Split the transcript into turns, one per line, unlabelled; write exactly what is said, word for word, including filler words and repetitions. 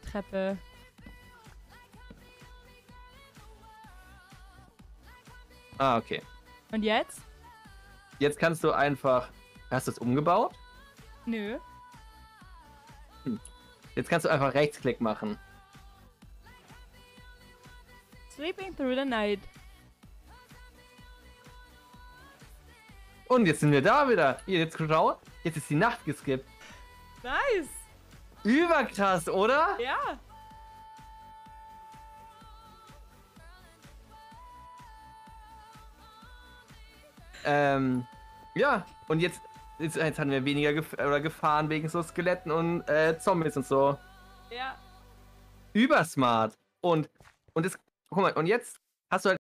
Treppe.
Ah, okay.
Und jetzt?
Jetzt kannst du einfach... Hast du es umgebaut?
Nö.
Hm. Jetzt kannst du einfach Rechtsklick machen.
Sleeping through the night.
Und jetzt sind wir da wieder. Hier, jetzt schau. Jetzt ist die Nacht geskippt.
Nice.
Überkrass, oder?
Ja.
Ähm, ja. Und jetzt, jetzt, jetzt hatten wir weniger gef oder Gefahren wegen so Skeletten und äh, Zombies und so.
Ja.
Übersmart. Und, und das, guck mal, und jetzt hast du halt